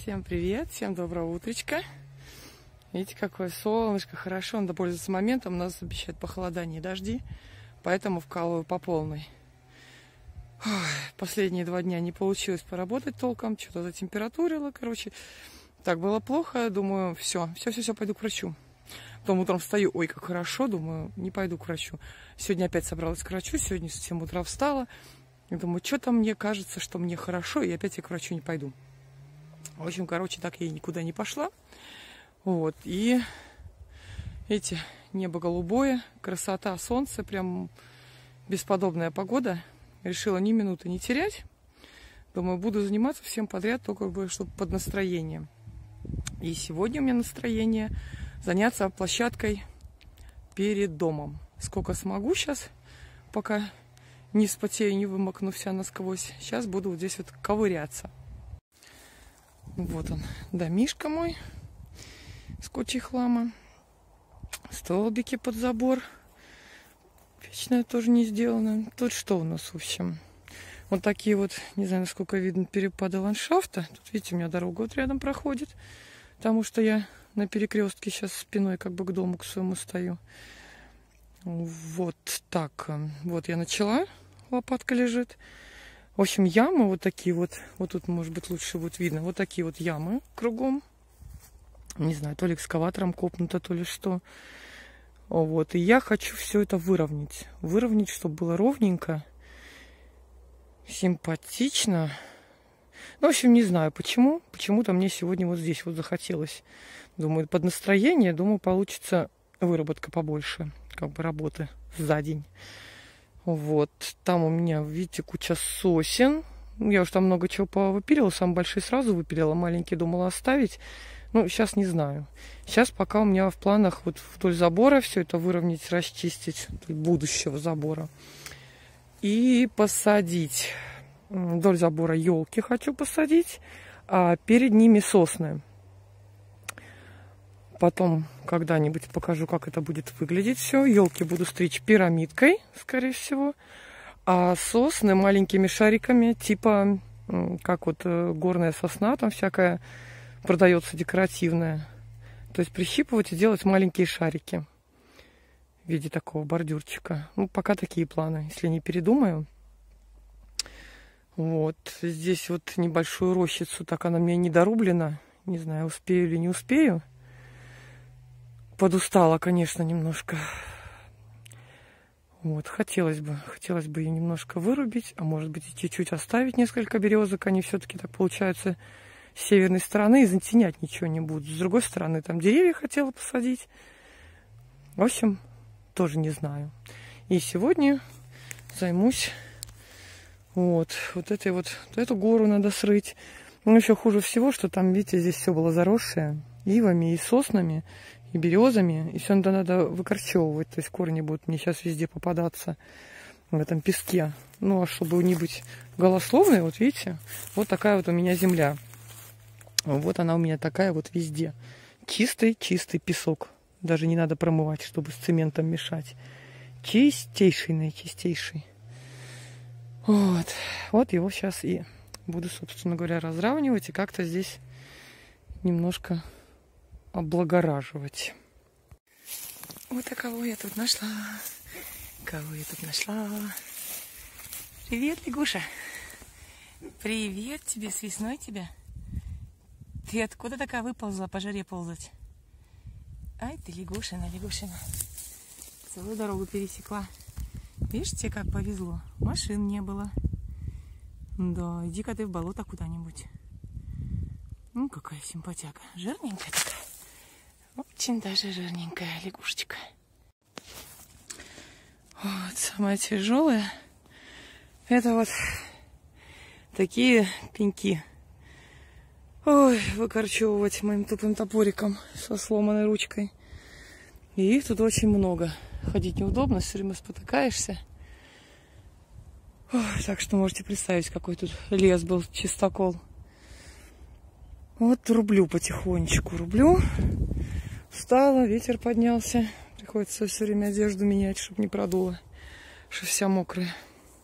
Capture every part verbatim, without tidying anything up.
Всем привет, всем доброго утречка. Видите, какое солнышко, хорошо, надо пользоваться моментом. У нас обещают похолодание и дожди, поэтому вкалываю по полной. Ой, последние два дня не получилось поработать толком, что-то затемпературило, короче. Так было плохо, думаю, все, все, все, все, пойду к врачу. Потом утром встаю, ой, как хорошо, думаю, не пойду к врачу. Сегодня опять собралась к врачу, сегодня с семь утра встала. И думаю, что-то мне кажется, что мне хорошо, и опять я к врачу не пойду. В общем, короче, так я и никуда не пошла. Вот, и эти небо голубое, красота, солнце, прям бесподобная погода. Решила ни минуты не терять. Думаю, буду заниматься всем подряд, только бы, чтобы под настроением. И сегодня у меня настроение заняться площадкой перед домом. Сколько смогу сейчас, пока не вспотею, не вымокну вся насквозь. Сейчас буду вот здесь вот ковыряться. Вот он, домишка мой с кучей хлама. Столбики под забор. Вечная тоже не сделана. Тут что у нас, в общем? Вот такие вот, не знаю, насколько видно, перепады ландшафта. Тут, видите, у меня дорога вот рядом проходит. Потому что я на перекрестке сейчас спиной как бы к дому, к своему стою. Вот так. Вот я начала. Лопатка лежит. В общем, ямы вот такие вот. Вот тут, может быть, лучше будет видно. Вот такие вот ямы кругом. Не знаю, то ли экскаватором копнуто, то ли что. Вот. И я хочу все это выровнять. Выровнять, чтобы было ровненько. Симпатично. Ну, в общем, не знаю почему. Почему-то мне сегодня вот здесь вот захотелось. Думаю, под настроение, думаю, получится выработка побольше. Как бы работы за день. Вот. Там у меня, видите, куча сосен. Я уж там много чего повыпилила. Самые большие сразу выпилила. Маленькие думала оставить. Ну, сейчас не знаю. Сейчас пока у меня в планах вот вдоль забора все это выровнять, расчистить. Будущего забора. И посадить. Вдоль забора елки хочу посадить. А перед ними сосны. Потом когда-нибудь покажу, как это будет выглядеть все. Елки буду стричь пирамидкой, скорее всего. А сосны маленькими шариками, типа, как вот горная сосна, там всякая продается декоративная. То есть прищипывать и делать маленькие шарики в виде такого бордюрчика. Ну, пока такие планы, если не передумаю. Вот. Здесь вот небольшую рощицу, так она мне не дорублена. Не знаю, успею или не успею. Подустала, конечно, немножко. Вот, хотелось бы, хотелось бы ее немножко вырубить, а может быть и чуть-чуть оставить несколько березок. Они все-таки так получаются с северной стороны и затенять ничего не будут. С другой стороны, там деревья хотела посадить. В общем, тоже не знаю. И сегодня займусь вот, вот этой вот, вот эту гору надо срыть. Но еще хуже всего, что там, видите, здесь все было заросшее ивами и соснами, и березами, и все надо, надо выкорчевывать, то есть корни будут мне сейчас везде попадаться в этом песке. Ну, а чтобы не быть голословной, вот видите, вот такая вот у меня земля. Вот она у меня такая вот везде. Чистый-чистый песок. Даже не надо промывать, чтобы с цементом мешать. Чистейший, наичистейший. Вот. Вот его сейчас и буду, собственно говоря, разравнивать и как-то здесь немножко облагораживать. Вот а кого я тут нашла. Кого я тут нашла. Привет, лягуша. Привет тебе, с весной тебя. Ты откуда такая выползла по жаре ползать? Ай ты, лягушина, лягушина. Целую дорогу пересекла. Видишь, тебе как повезло. Машин не было. Да, иди-ка ты в болото куда-нибудь. Ну, какая симпатяка. Жирненькая такая. Очень даже жирненькая лягушечка. Вот, самое тяжелое. Это вот такие пеньки. Ой, выкорчевывать моим тупым топориком со сломанной ручкой. И их тут очень много. Ходить неудобно, все время спотыкаешься. Ой, так что можете представить, какой тут лес был, чистокол. Вот рублю потихонечку, рублю. Встала, ветер поднялся. Приходится все время одежду менять, чтобы не продуло, что вся мокрая.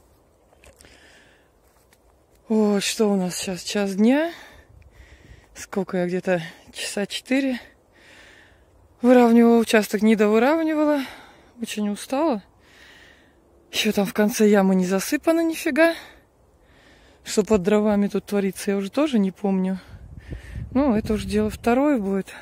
Вот, что у нас сейчас? Час дня. сколько я где-то часа четыре выравнивала участок, не довыравнивала. Очень устала. Еще там в конце ямы не засыпано нифига. Что под дровами тут творится, я уже тоже не помню. Ну, это уже дело второе будет.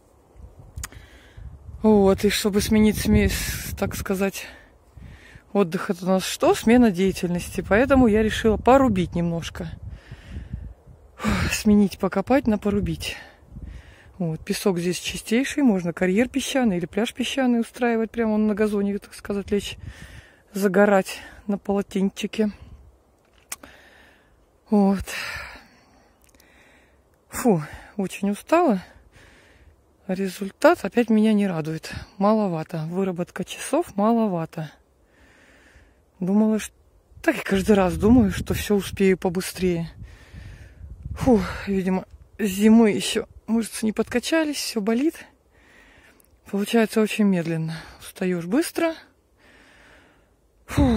Вот, и чтобы сменить смесь, так сказать, отдых это у нас что? Смена деятельности. Поэтому я решила порубить немножко. Фух, сменить покопать на порубить. Вот, песок здесь чистейший. Можно карьер песчаный или пляж песчаный устраивать прямо на газоне, так сказать, лечь загорать на полотенчике. Вот. Фу, очень устала. Результат опять меня не радует. Маловато. Выработка часов маловато. Думала, что... Так и каждый раз думаю, что все успею побыстрее. Фу, видимо, с зимы еще мышцы не подкачались, все болит. Получается очень медленно. Устаешь быстро. Фу.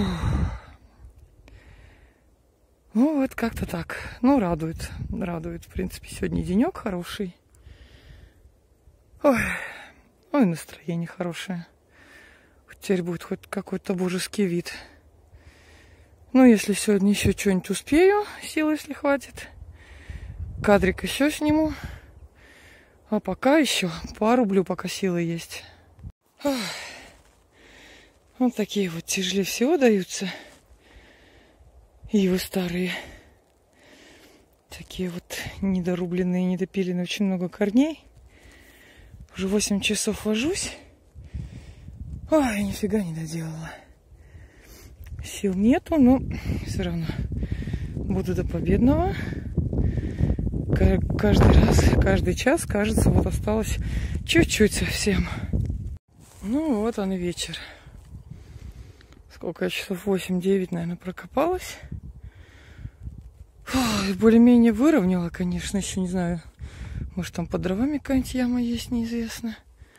Ну, вот как-то так. Ну, радует. Радует. В принципе, сегодня денек хороший. Ой, ой, настроение хорошее. Теперь будет хоть какой-то божеский вид. Ну, если сегодня еще что-нибудь успею, силы, если хватит, кадрик еще сниму. А пока еще порублю, пока силы есть. Ох. Вот такие вот тяжелее всего даются. Ивы старые. Такие вот недорубленные, недопиленные. Очень много корней. Уже восемь часов вожусь. Ой, нифига не доделала. Сил нету, но все равно буду до победного. Каждый раз, каждый час, кажется, вот осталось чуть-чуть совсем. Ну вот он и вечер. Сколько я часов восемь-девять, наверное, прокопалась. Более-менее выровняла, конечно, еще не знаю. Может, там под дровами какая-нибудь яма есть, неизвестно.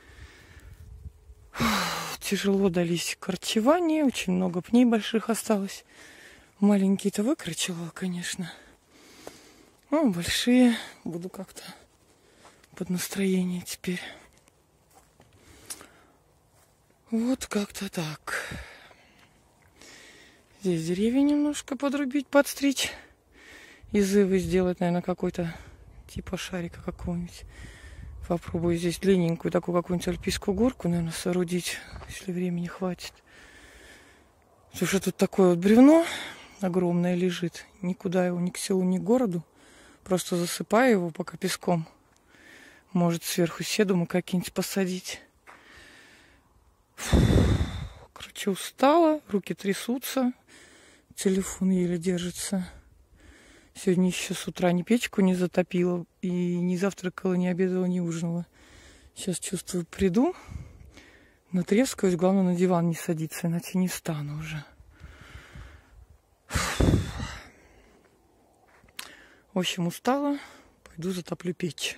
Фух, тяжело дались корчевания, очень много пней больших осталось. Маленькие-то выкорчевала, конечно. Ну, большие буду как-то под настроение теперь. Вот как-то так. Здесь деревья немножко подрубить, подстричь. Из ивы сделать, наверное, какой-то типа шарика какого-нибудь. Попробую здесь длинненькую такую какую-нибудь альпийскую горку, наверное, соорудить, если времени хватит. Потому что тут такое вот бревно огромное лежит. Никуда его ни к селу, ни к городу. Просто засыпаю его пока песком. Может, сверху седумы какие-нибудь посадить. Фу. Короче, устала, руки трясутся. Телефон еле держится. Сегодня еще с утра ни печку не затопила, и не завтракала, не обедала, не ужинала. Сейчас, чувствую, приду, натрескаюсь, главное, на диван не садиться, иначе не встану уже. В общем, устала, пойду затоплю печь.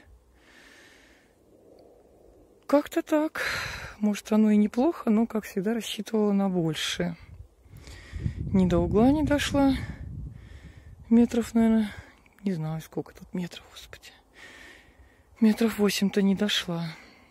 Как-то так. Может, оно и неплохо, но, как всегда, рассчитывала на большее. Ни до угла не дошла. Метров, наверное, не знаю, сколько тут метров, господи. Метров восемь-то не дошла.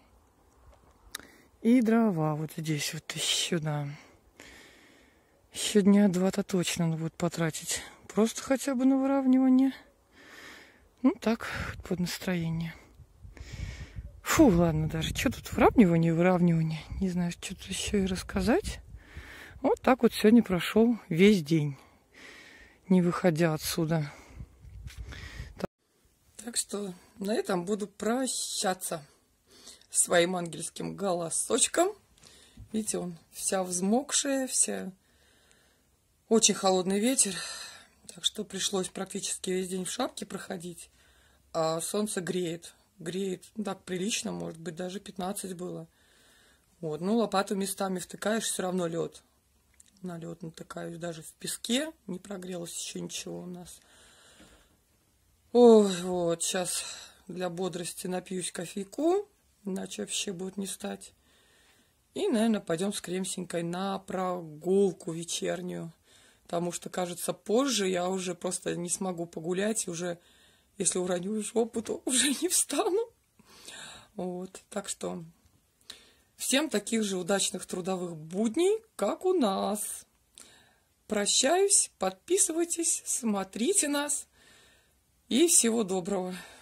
И дрова вот здесь вот еще, да. Еще дня два-то точно надо будет потратить. Просто хотя бы на выравнивание. Ну, так, под настроение. Фу, ладно, даже что тут выравнивание, выравнивание. Не знаю, что тут еще и рассказать. Вот так вот сегодня прошел весь день, не выходя отсюда. Так, так что на этом буду прощаться своим ангельским голосочком. Видите, он вся взмокшая, вся... Очень холодный ветер, так что пришлось практически весь день в шапке проходить. А солнце греет, греет, ну, так прилично, может быть, даже пятнадцать было. Вот, ну, лопату местами втыкаешь, все равно лед. На лед натыкаюсь даже в песке, не прогрелось еще ничего у нас. Ой, вот, сейчас для бодрости напьюсь кофейку, иначе вообще будет не стать. И, наверное, пойдем с Кремсенькой на прогулку вечернюю. Потому что, кажется, позже я уже просто не смогу погулять, уже Если уроню жопу, то уже не встану. Вот, так что всем таких же удачных трудовых будней, как у нас. Прощаюсь, подписывайтесь, смотрите нас и всего доброго.